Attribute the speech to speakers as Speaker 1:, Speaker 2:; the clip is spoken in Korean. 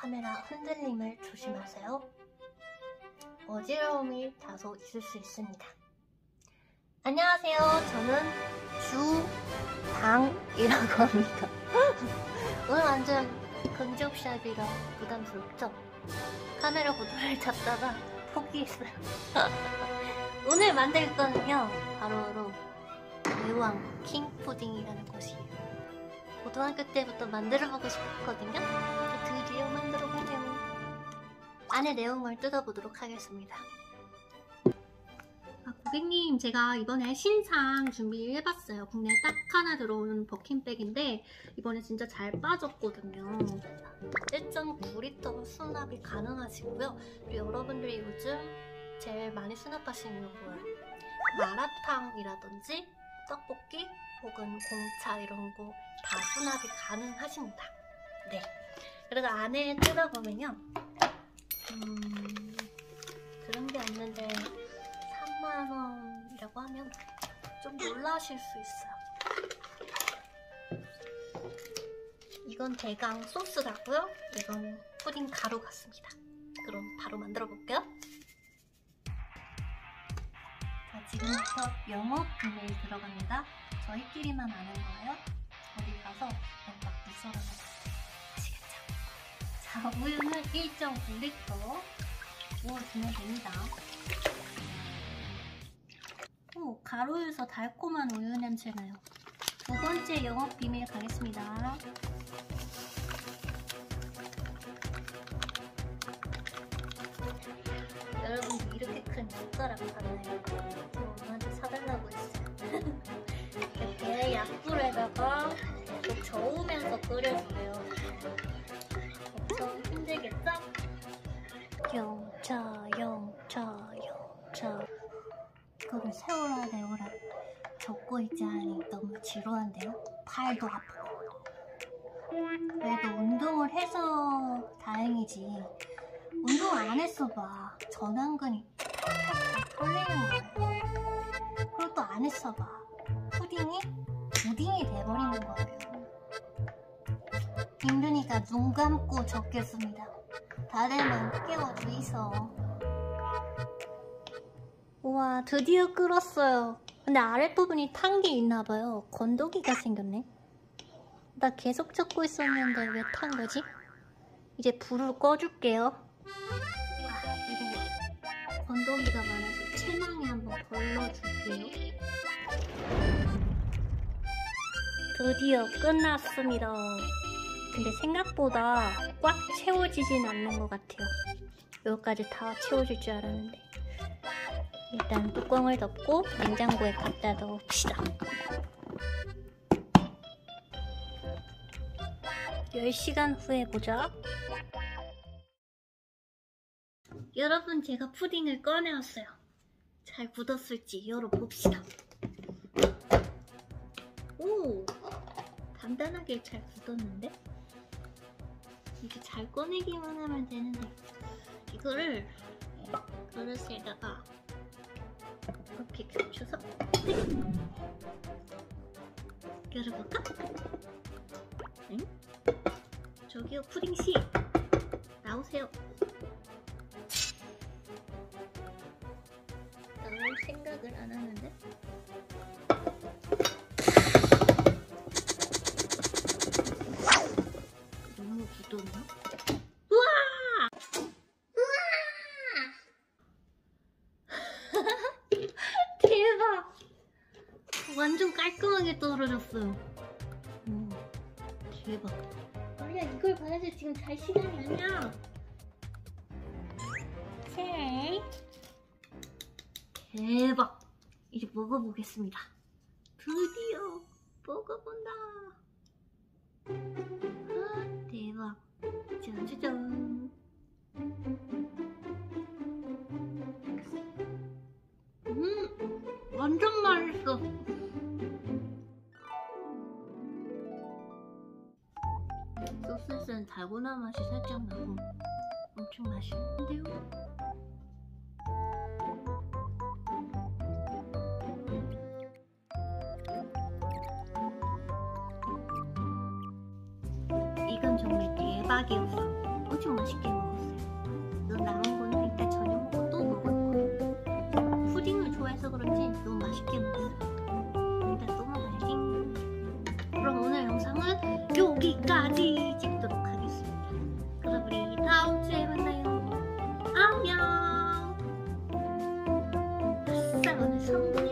Speaker 1: 카메라 흔들림을 조심하세요. 어지러움이 다소 있을 수 있습니다. 안녕하세요. 저는 주방이라고 합니다. 오늘 완전 근접샷이라 부담스럽죠? 카메라 보도를 잡다가 포기했어요. 오늘 만들 거는요, 바로 매왕 킹푸딩이라는 것이에요. 고등학교 때부터 만들어보고 싶었거든요. 드디어 만들어보네요. 안에 내용을 뜯어보도록 하겠습니다. 고객님, 제가 이번에 신상 준비해봤어요. 국내에 딱 하나 들어오는 버킨백인데 이번에 진짜 잘 빠졌거든요. 1.9L 수납이 가능하시고요. 그리고 여러분들이 요즘 제일 많이 수납하시는 건 뭐예요? 마라탕이라든지 떡볶이 혹은 공차 이런 거 다 수납이 가능하십니다. 네. 그래서 안에 뜯어보면요. 그런 게 없는데 3만원이라고 하면 좀 놀라실 수 있어요. 이건 대강 소스 같고요. 이건 푸딩 가루 같습니다. 그럼 바로 만들어 볼게요. 자, 지금부터 영업 비밀 들어갑니다. 저희끼리만 아는 거예요. 어디 가서 막 무서워서 아시겠죠? 자, 우유는 1.9L 부어주면 됩니다. 오, 가루여서 달콤한 우유 냄새 나요. 두 번째 영업 비밀 가겠습니다. 여러분들 이렇게 큰 젓가락 봤나요? 저 엄마한테 사달라고 했어요. 이렇게 약불에다가 좀 저으면서 끓여주세요. 엄청 힘들겠죠? 영차. 이거를 세워라 내워라 적고 있지 않으니 너무 지루한데요? 팔도 아프고. 그래도 운동을 해서 다행이지. 운동 안 했어 봐. 전완근이 털리는 거예요. 그리고 또 안 했어 봐. 푸딩이 부딩이 돼버리는 거예요. 힘드니까 눈 감고 적겠습니다. 다들만 깨워주이소. 우와, 드디어 끓었어요. 근데 아랫부분이 탄 게 있나봐요. 건더기가 생겼네. 나 계속 적고 있었는데 왜 탄 거지? 이제 불을 꺼줄게요. 이거 건더기가 많아서 체망에 한번 걸러줄게요. 드디어 끝났습니다. 근데 생각보다 꽉 채워지진 않는 것 같아요. 여기까지 다 채워질 줄 알았는데. 일단 뚜껑을 덮고 냉장고에 갖다 넣읍시다. 10시간 후에 보자. 여러분, 제가 푸딩을 꺼내왔어요. 잘 굳었을지 열어봅시다. 오! 단단하게 잘 굳었는데? 이제 잘 꺼내기만 하면 되는데, 이거를 그릇에다가 이렇게 겹쳐서 열어볼까? 응? 저기요, 푸딩씨! 나오세요. 나올 생각을 안 하는데? 너무 굳었나? 우와! 대박! 완전 깔끔하게 떨어졌어요. 대박. 아니야, 이걸 봐야지. 지금 잘 시간이 아니야. 오케이. 대박! 이제 먹어보겠습니다. 드디어 먹어본다. 아, 대박. 짜자잔. 완전 맛있어. 소스는 달고나 맛이 살짝 나고 엄청 맛있는데요? 이건 정말 대박이었어. 엄청 맛있게 먹었어요. 넌 남은 거는 이따 저녁 먹고 또 먹을 거야. 푸딩을 좋아해서 그런지 너무 맛있게 먹었어요. 이따 또 먹어야지. 그럼 오늘 영상은 여기까지 찍도록 하겠습니다. 그럼 우리 다음 주에 만나요. 안녕. 아싸, 오늘 성공.